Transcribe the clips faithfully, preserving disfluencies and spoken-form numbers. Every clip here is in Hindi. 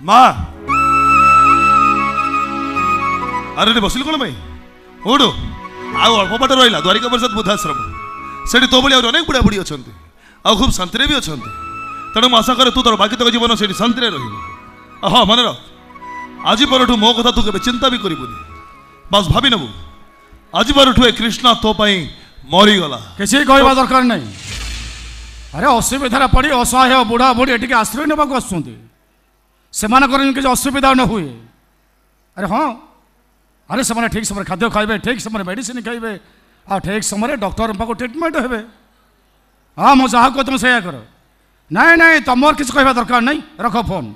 माँ अरे बसिल कौन भाई उठ आउ अल्प बाट रहा द्वारिका प्रसाद बुद्धाश्रम से तो भाई अनेक बुढ़ा बुढ़ी अच्छा आ खूब शांति भी अच्छा तेणु मुझे आशा करे तू तोर बाकी तक जीवन से शांति रही हाँ मन रख आज पर मो कथा तू के चिंता भी करूनी बस भावी नबू आज पर कृष्णा तो मरीगला किसी कहवा दरकार नहीं अरे असुविधा पड़ी असहाय बुढ़ा बुढ़ी एटिके आश्रय नेबाक आसुँच से किसी असुविधा न हुए अरे हाँ अरे से ठीक समय खाद्य खाइबे ठीक समय मेडिसिन खाइबे आ ठीक समय डॉक्टर पाक ट्रिटमेंट हे हाँ मुझे जहाँ कह तुम से कर नाई नाई तुम किसी कहवा दरकार नहीं रख फोन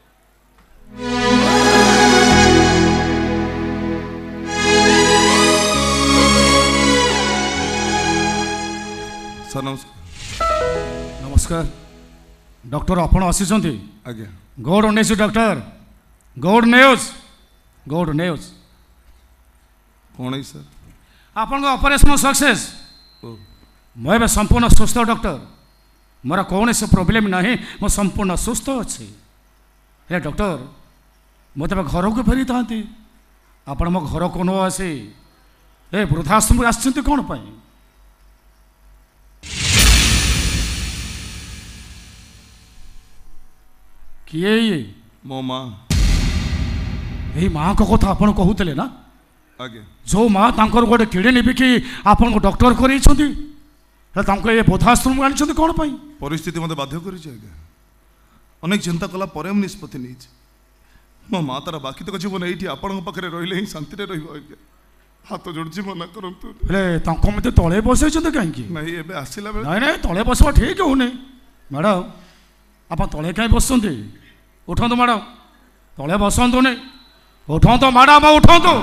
सर नमस्कार नमस्कार डॉक्टर आपण आसी आज्ञा good news doctor good news good news कौन है सर आपन ऑपरेशन सक्सेस मैं संपूर्ण सुस्थ डॉक्टर मोर कौन से प्रोब्लेम नहीं मो संपूर्ण सुस्थ अच्छी हे डॉक्टर मत घर को फेरी था आपण मो घर को न आसी ए वृद्धाश्रम आसछन्ति कौन पाई किए ये मो माँ यही माँ को कथा आपन कहूले ना आगे जो माँ तांकर गोटे किडनी बिकी आपन को डॉक्टर करैछन्ति ये बोधाश्रम आनी कौन पाई परिस्थिति मत बाध्य कर अनेक चिंता कला पर निष्पत्ति नहीं मो माँ तार बाकी तक जीवन ये आपण पाखे रही ही शांति रहा हाथ जोड़ी मना करूँ मत तले बसई कहीं नहीं एबे आसिला नहीं नहीं तले बसवा ठीक होनी मैडम आप तले कहीं बसुँच उठंतु मैडम तले बसतु नहीं उठंतु मैडम उठंतु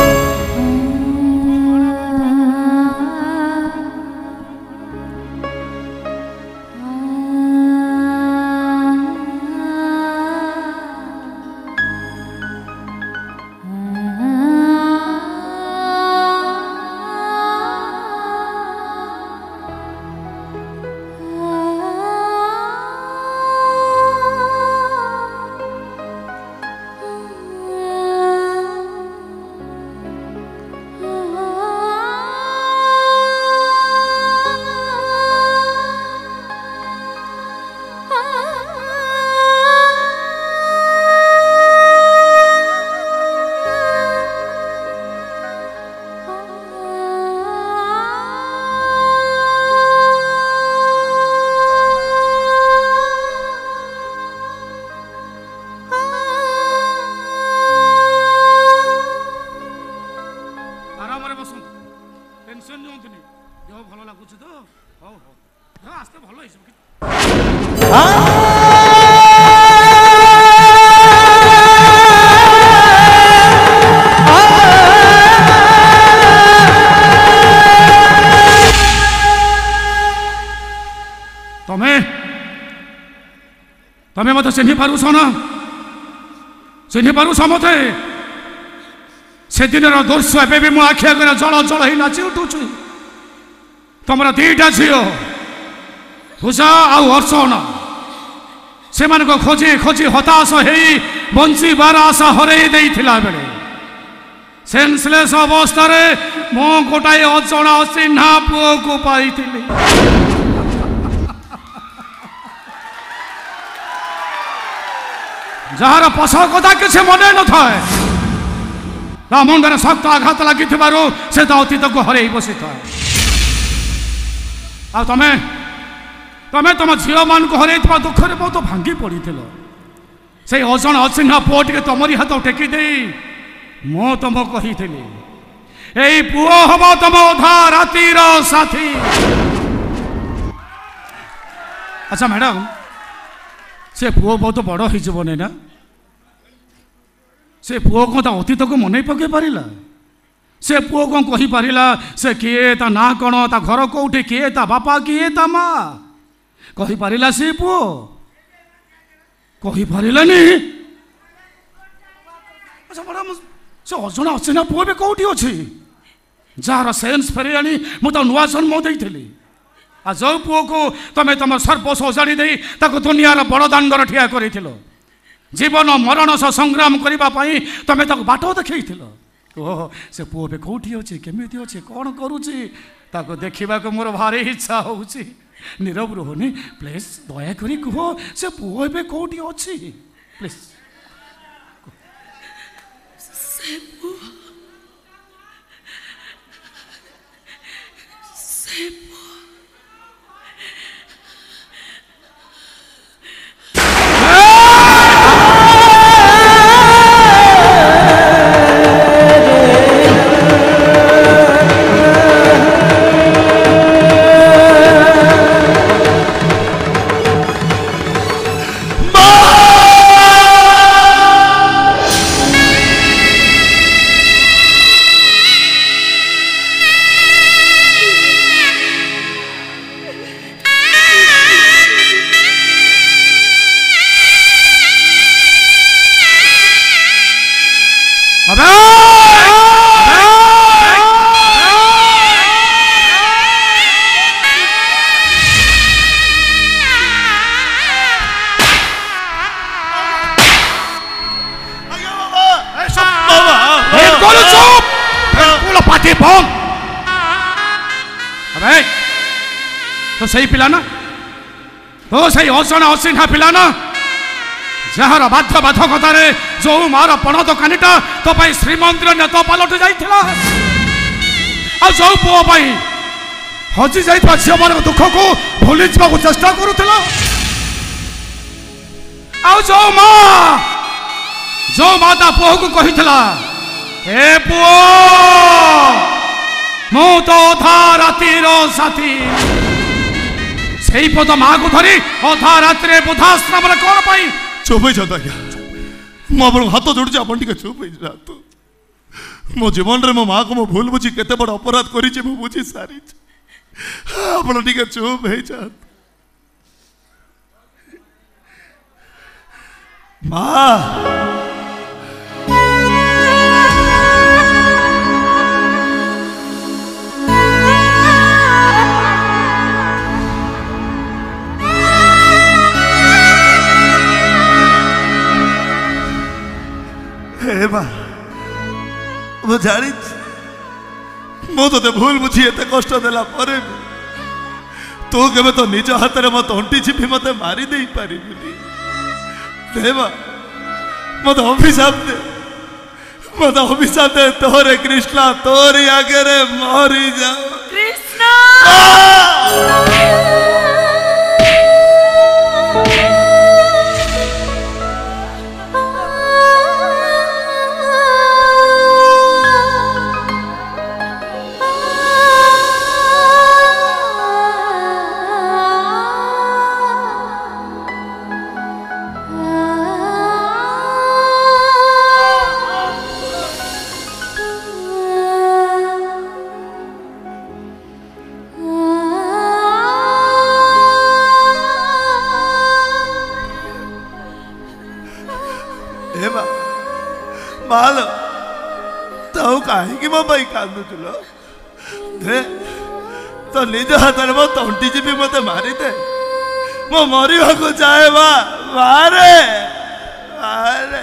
तमें मत चिन्ह पारुस ना चिन्ह पारुस मत से दिन दृश्य एवं भी मो आखि आगे जल जल ही नाची उठुची तुम दीटा झील पूजा आउ अर्चना से खोजी खोजी हताश हो बंचार आशा हरई बेले सेन्सलेस अवस्था मो गोटाए अजणा अचिन्हा पुओ को पाई जार पश कथा किसी मन न था मुंडे शक्त आघात लगी से तो अतीत को हर बसी था आ तमें तमें तुम झील मान को हर दुखरे बहुत भांगी पड़ी से अजण अचिन्हा पुओ टे तुमरी हाथ टेकी दे मो तुम कही यही पुओ हम तुम अधा रातिर साथी। अच्छा मैडम से पुओ बहुत बड़ हो ना से पुओ कौन ता अतीत को मन पकई पारा से पुओ कौन कही पारा से किए ता ना कौन ता घर कौटे किए ता बापा किए ता माँ कही पारा से पुओ कही पारानी। अच्छा मैडम से अजण अचिन्हा पुओ भी कौटी अच्छी जार सेन्स फेर आनी मुझे नुआ जन्म देती आ जो पुओ को तमें तुम सर्प सजाड़ी दे दुनियार बड़ दांडर ठिया कर जीवन मरण सह संग्राम करने तुम ताक बाट देखई कह से पुओ भी कौटी अच्छे केमी अच्छे कौन करुच्ची देखा मोर भारी इच्छा हो नीरव रोहनी प्लीज दयाक कह से पुओ भी कौटी अच्छी प्लीज तो सही पिला ना तो सही अचना अचिन्हा पिला ना जार बाध्य बाधकतार जो मार पण दोकानीटा तो श्रीमंदिर नेत पलट जाइथिला जो पुओ हजि जाइथिबा झियो मान दुख को भूली जावाक चेष्टा करुथिला जो माँ जो माता पुओ को कहिथिला हे पुओ मु तो अधा रातिर साथी से पद माँ को धरी अधा रात बुधाश्रम कौन पाई चुप हो जाता क्या मुझे हाथ जोड़ी आप चुप हो जातु मो जीवन रे मो माँ को मो भूल बुझी केते बड़ अपराध करी मु बुझी सारी आप चुप हो जात माँ मु जानी मु तो भूल बुझी एत कष्ट देला पर तू केबे तो निज हाथ में मत अंटी छिपी मत मारी दे पारि देवा मत अभिशाप दे मत अभिशाप दे तोरे कृष्णा तोरी आगे रे मरी जाओ कृष्णा मालो तो कहीं मो भाई कांदुल दे तो निज हाथ में मो तंटी जीवी मत मारी दे मो मरवा को चाहे बा मारे मारे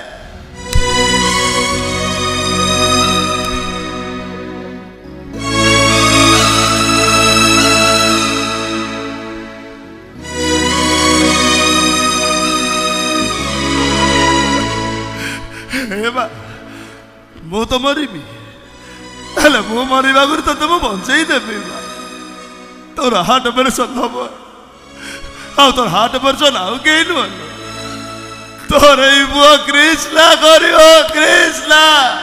मु तो मरबी मु मरवा तो तुम बंचई देवी तोर हार्ट ऑपरेशन हम आ तोर हार्ट ऑपरेशन आउ कहीं नुह तोर पुओ कृष्णा कर कृष्णा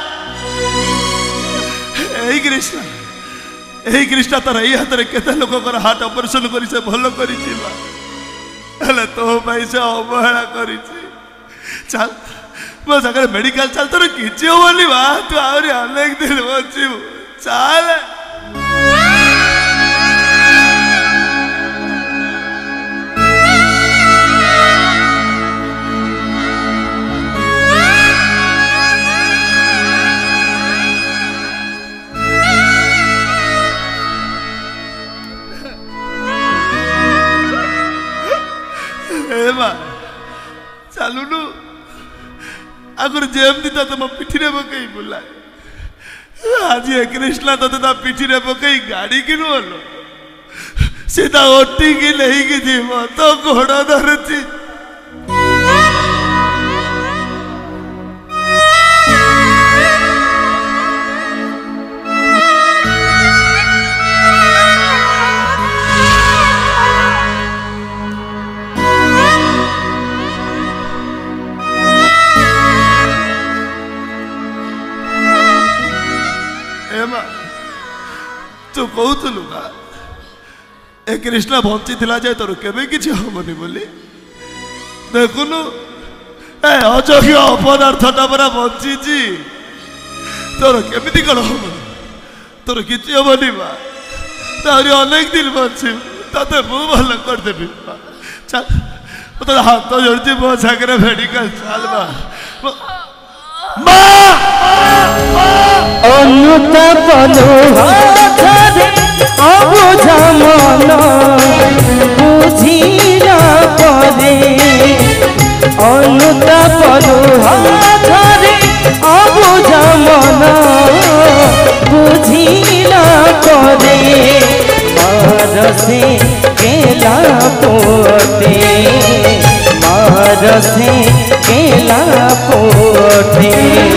यही कृष्णा यही कृष्णा तोर यही हाथ में केते लोक हार्ट ऑपरेशन कर से भल कर तो से अवहेला कर चल मो सागर मेडिकल चल तोर किसी होनी बा तू आहरी अनेक दिन बचू चल चलुनु आगर जेमती तते मो पिठी रे पकई बुलाए आज ए कृष्णा तते ता पिठी रे पकई गाड़ी किनवलो सीधा ओटी की नहीं की जीव तो घोड़ा धरती तू कहूलु का ए कृष्णा बंची थिला जाए तोर केबे किछि हमनी बोली देखुनु ए अजोग्य अपदार्थटा परा बंची जी तोर केमिति कल हम तोर किछि हमनी बा तारी अनेक दिन बंची तते मु भल कर देबी चल तो हाथ जोड़ती मो सागरे मेडिकल चल बा मा अनुतापनु हाथरे अबुझा मन बुझिला परे अनुतापनु हाथरे अबुझा मन बुझिला परे मारसे केला पोते मारसे केला पोते